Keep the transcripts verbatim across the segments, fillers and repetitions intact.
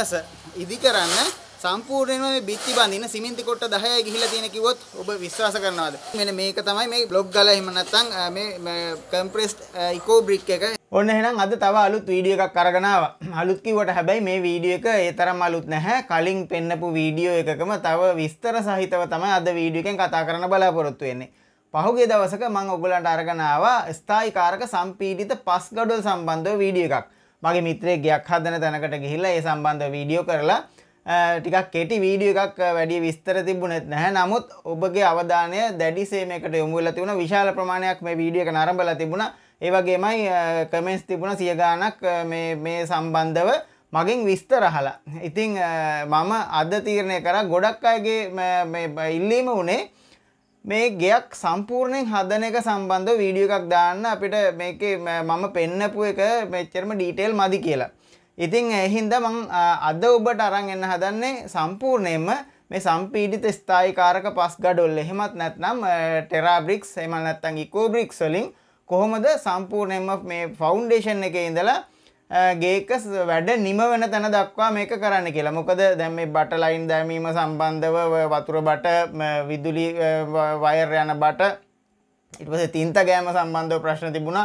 පස ඉදි කරන්න සම්පූර්ණයෙන්ම මේ බිත්ති බඳින සිමෙන්ති කොට්ට දහයයි ගිහිලා තියෙන කිව්වොත් ඔබ විශ්වාස කරනවද? මෙන්න මේක තමයි මේ බ්ලොග් ගල එහෙම නැත්නම් මේ කම්ප්‍රෙස්ඩ් ඉකෝ බ්‍රික් එක. ඔන්න එහෙනම් අද තව අලුත් වීඩියෝ එකක් අරගෙන ආවා. අලුත් කිව්වට හැබැයි මේ වීඩියෝ එක ඒ තරම් අලුත් නැහැ. කලින් පෙන්නපු වීඩියෝ එකකම තව විස්තර සහිතව තමයි අද වීඩියෝ එකෙන් කතා කරන්න බලාපොරොත්තු වෙන්නේ. පහුගිය දවසක මම ඔයගලන්ට අරගෙන ආවා ස්ථායි කාරක සම්පීඩිත පස් ගඩොල් සම්බන්ධව වීඩියෝ එකක්. මගේ මිත්‍රයෙක් ගයක් හදන තැනකට ගිහිල්ලා ඒ සම්බන්ධව වීඩියෝ කරලා ටිකක් කෙටි වීඩියෝ එකක් වැඩි විස්තර තිබුණෙත් නැහැ. නමුත් ඔබගේ අවධානය දැඩිසේ මේකට යොමු වෙලා තිබුණා. විශාල ප්‍රමාණයක් මේ වීඩියෝ එක නරඹලා තිබුණා. ඒ වගේමයි කමෙන්ට්ස් තිබුණා සිය ගාණක් මේ මේ සම්බන්ධව මගෙන් විස්තර අහලා. ඉතින් මම අද තීරණය කරා ගොඩක් අයගේ මේ ඉල්ලීම උනේ මේ ගෙයක් සම්පූර්ණයෙන් හදන එක සම්බන්ධව වීඩියෝ එකක් දාන්න අපිට මේකේ මම පෙන්නපු එක මෙච්චරම ඩීටේල් මදි කියලා. ඉතින් ඒ හින්දා මම අද ඔබට අරන් එන්න හදන්නේ සම්පූර්ණයෙන්ම මේ සම්පීඩිත ස්ථායි කාරක පස් ගඩොල් එහෙමත් නැත්නම් ටෙරා බ්‍රික්ස් එහෙම නැත්නම් ඉකෝ බ්‍රික්ස් වලින් කොහොමද සම්පූර්ණයෙන්ම මේ ෆවුන්ඩේෂන් එකේ ඉඳලා ගේක වැඩ නිම වෙන තැන දක්වා මේක කරන්න කියලා. මොකද දැන් මේ බට ලයින් දැමීම සම්බන්ධව වතුර බට විදුලි වයර් යන බට ඊට පස්සේ තින්ත ගෑම සම්බන්ධව ප්‍රශ්න තිබුණා.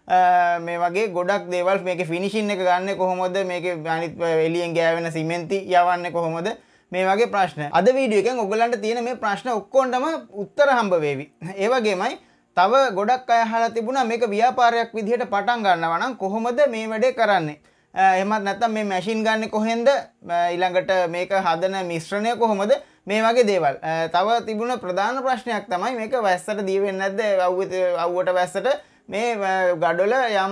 මේ වගේ ගොඩක් දේවල් මේකේ ෆිනිෂින් එක ගන්න කොහොමද මේකේ අනිත් එළියෙන් ගෑවෙන සිමෙන්ති යවන්නේ කොහොමද මේ වගේ ප්‍රශ්න. අද වීඩියෝ එකෙන් ඔයගලන්ට තියෙන මේ ප්‍රශ්න ඔක්කොන්ටම උත්තර හම්බ වේවි. ඒ වගේමයි තව ගොඩක් අය අහලා තිබුණා මේක ව්‍යාපාරයක් විදිහට පටන් ගන්නවා නම් කොහොමද මේ වැඩේ කරන්නේ? එහෙමත් නැත්නම් මේ මැෂින් ගන්න කොහෙන්ද? ඊළඟට මේක හදන මිශ්‍රණය කොහොමද? මේ වගේ දේවල්. තව තිබුණ ප්‍රධාන ප්‍රශ්නයක් තමයි මේක වැස්සට දී වෙන්නේ නැද්ද? අවුවට වැස්සට මේ ගඩොල යම්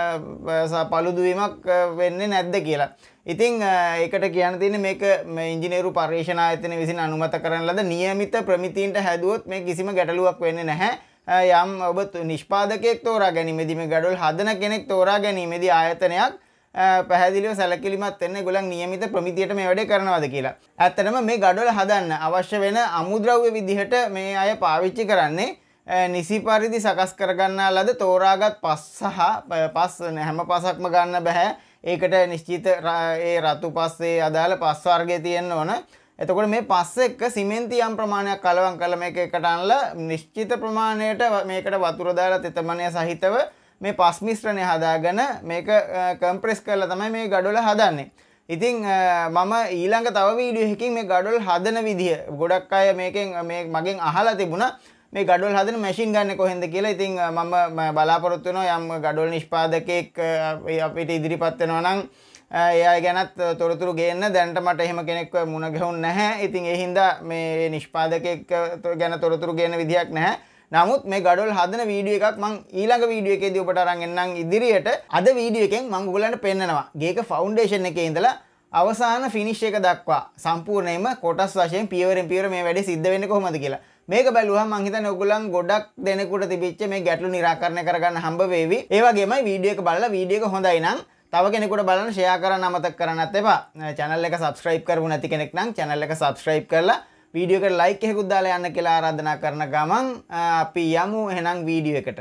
පළුදු වීමක් වෙන්නේ නැද්ද කියලා. ඉතින් ඒකට කියන්න තියෙන්නේ මේක ඉංජිනේරු පර්යේෂණ ආයතනය විසින් අනුමත කරන ලද නියමිත ප්‍රමිතීන්ට හැදුවොත් මේ කිසිම ගැටලුවක් වෙන්නේ නැහැ. යම් ඔබ නිෂ්පාදකයෙක් තෝරා ගැනීමේදී මේ ගඩොල් හදන කෙනෙක් තෝරා ගැනීමේදී ආයතනයක් පැහැදිලිව සැලකිලිමත් වෙන්න ඒගොල්ලන් නියමිත ප්‍රමිතියට මේ වැඩේ කරනවාද කියලා. ඇත්තටම මේ ගඩොල් හදන්න අවශ්‍ය වෙන අමුද්‍රව්‍ය විදිහට මේ අය පාවිච්චි කරන්නේ නිසි පරිදි සකස් කරගන්නා ලද තෝරාගත් පස් සහ පස් හැම පසක්ම ගන්න බෑ. ඒකට නිශ්චිත ඒ රතු පස්සේ අදාළ පස් වර්ගය තියෙන්න ඕන. එතකොට මේ පස් එක්ක සිමෙන්ති යම් ප්‍රමාණයක් කලවම් කරලා මේක එකට අනලා නිශ්චිත ප්‍රමාණයට මේකට වතුර දාලා තෙතමනය සහිතව මේ පස් මිශ්‍රණය හදාගෙන මේක කම්ප්‍රෙස් කරලා තමයි මේ ගඩොල හදන්නේ. ඉතින් මම ඊළඟ තව වීඩියෝ එකකින් මේ ගඩොල් හදන විදිය ගොඩක් අය මේකෙන් මේ මගෙන් අහලා තිබුණා මේ ගඩොල් හදන මැෂින් ගන්න කොහෙන්ද කියලා. ඉතින් මම බලාපොරොත්තු වෙනවා යම් ගඩොල් නිෂ්පාදකයෙක් අපිට ඉදිරිපත් වෙනවා නම් එයා ගැනත් තොරතුරු ගේන්න. දැනට මට එහෙම කෙනෙක් මුණ ගැහුන්නේ නැහැ. ඉතින් ඒ හින්දා මේ නිෂ්පාදකයෙක් ගැන තොරතුරු ගේන්න විදියක් නැහැ. නමුත් මේ ගඩොල් හදන වීඩියෝ එකක් මම ඊළඟ වීඩියෝ එකේදී ඔබට අරන් එන්නම් ඉදිරියට. අද වීඩියෝ එකෙන් මම ඔයගලන්ට පෙන්නනවා ගේක ෆවුන්ඩේෂන් එකේ ඉඳලා අවසාන ෆිනිෂ් එක දක්වා සම්පූර්ණයෙන්ම කොටස් වශයෙන් පියවරෙන් පියවර මේ වැඩේ සිද්ධ වෙන්නේ කොහොමද කියලා. මේක බැලුවහම මං හිතන්නේ ඔයගොල්ලන් ගොඩක් දෙනෙකුට තිබිච්ච මේ ගැටලු निराකරණය කරගන්න හම්බ වේවි. ඒ වගේමයි වීඩියෝ එක බලලා වීඩියෝ එක හොඳයි නම් තව කෙනෙකුට බලන්න ෂෙයා කරන්න අමතක කරන්නත් එපා. channel එක subscribe කරපු නැති කෙනෙක් නම් channel එක subscribe කරලා වීඩියෝ එකට like එකකුත් දාලා යන්න කියලා ආරාධනා කරන ගමන් අපි යමු එහෙනම් වීඩියෝ එකට.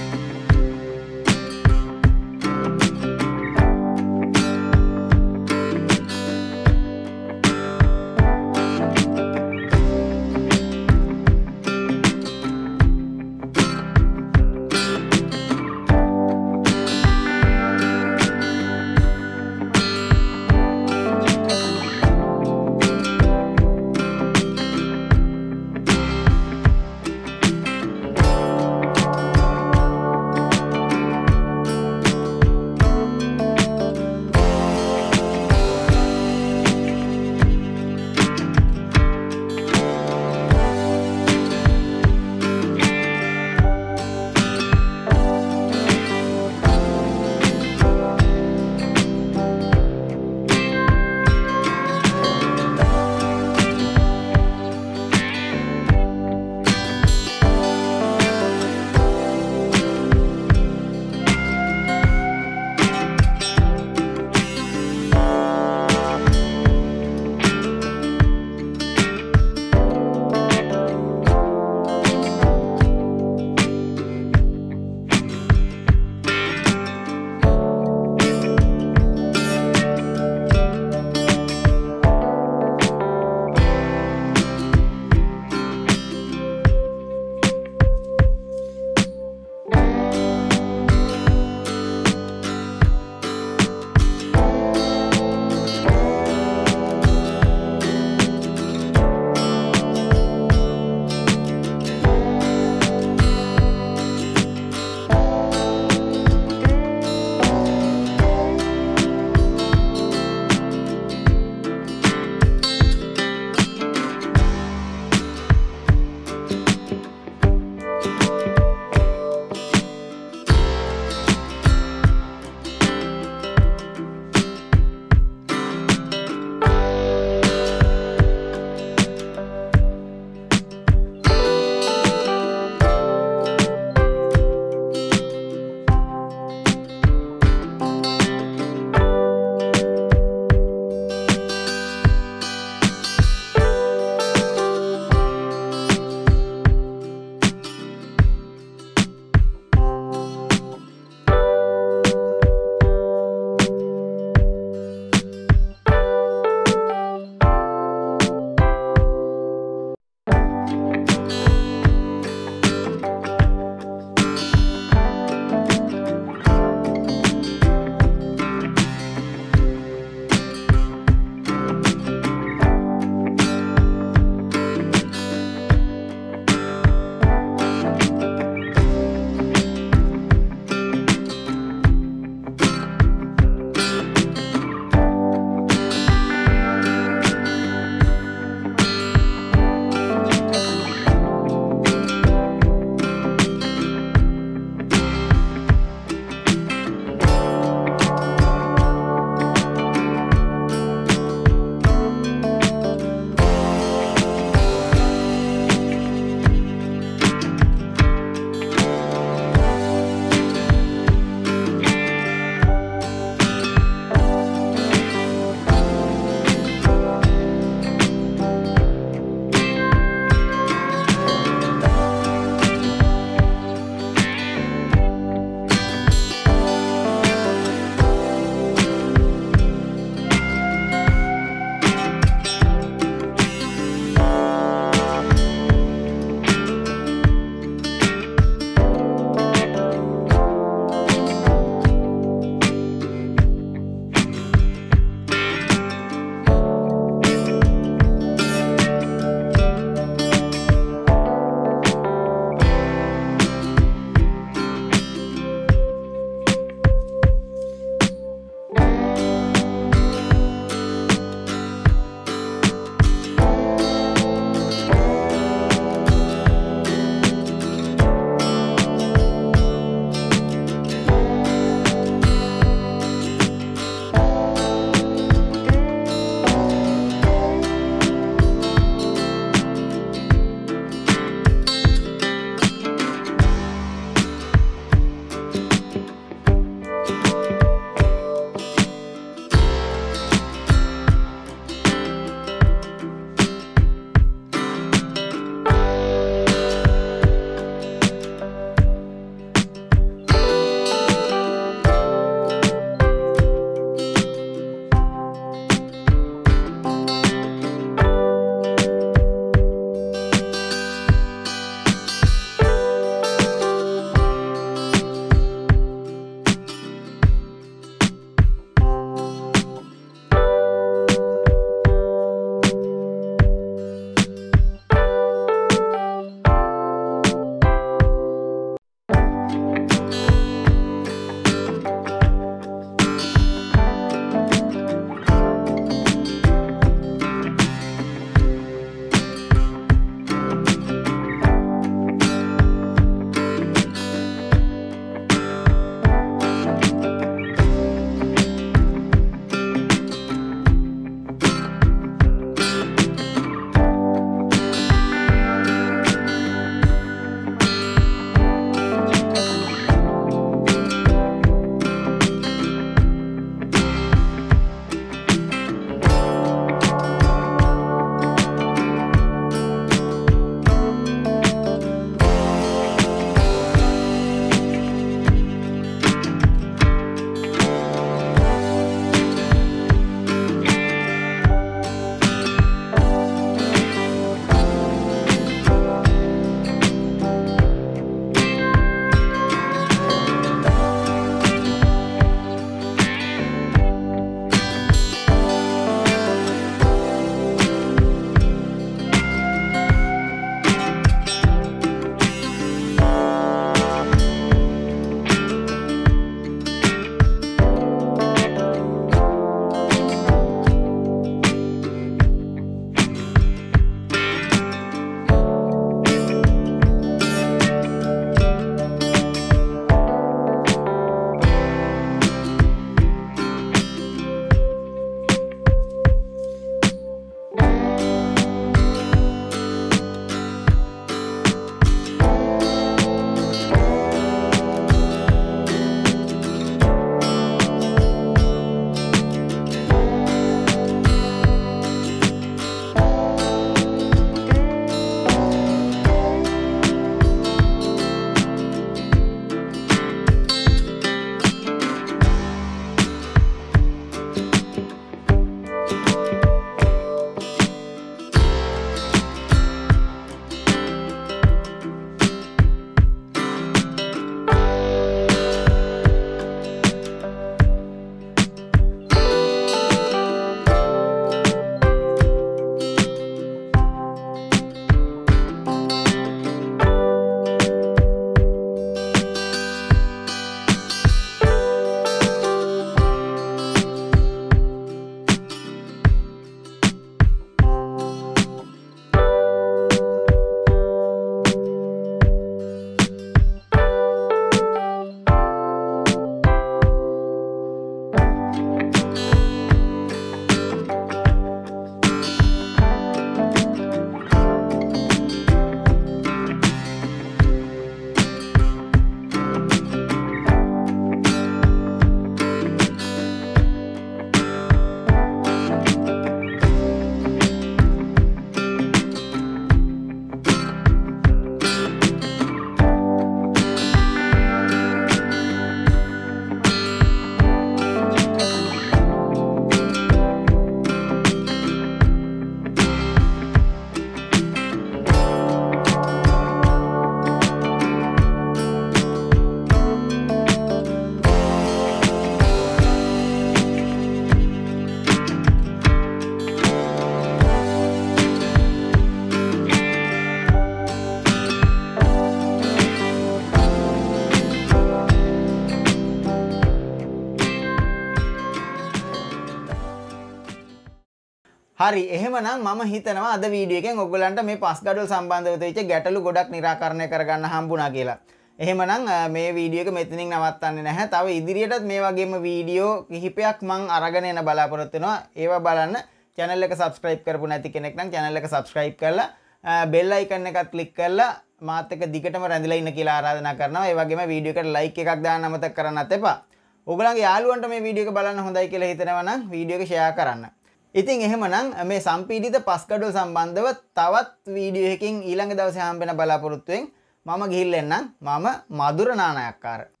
හරි එහෙමනම් මම හිතනවා අද වීඩියෝ එකෙන් ඔයගොල්ලන්ට මේ පස් ගඩොල් සම්බන්ධව තියෙච්ච ගැටලු ගොඩක් निराකරණය කරගන්න හම්බුණා කියලා. එහෙමනම් මේ වීඩියෝ එක මෙතනින් නවත්තන්නේ නැහැ. තව ඉදිරියටත් මේ වගේම වීඩියෝ කිහිපයක් මම අරගෙන එන බලාපොරොත්තු වෙනවා. ඒවා බලන්න channel එක subscribe කරපු නැති කෙනෙක් නම් channel එක subscribe කරලා bell icon එකත් click කරලා මාත් එක්ක දිගටම රැඳිලා ඉන්න කියලා ආරාධනා කරනවා. ඒ වගේම වීඩියෝ එකට like එකක් දාන්න අමතක කරන්නත් එපා. ඔයගොල්ලන්ගේ යාළුවන්ට මේ වීඩියෝ එක බලන්න හොඳයි කියලා හිතනවා නම් වීඩියෝ එක share කරන්න. ඉතින් එහෙමනම් මේ සම්පීඩිත පස් ගඩොල් සම්බන්ධව තවත් වීඩියෝ එකකින් ඊළඟ දවසේ හම්බෙන්න බලාපොරොත්තු වෙමින් මම ගිහිල්ලා එන්නම්. මම මధుර නානායක්කාර.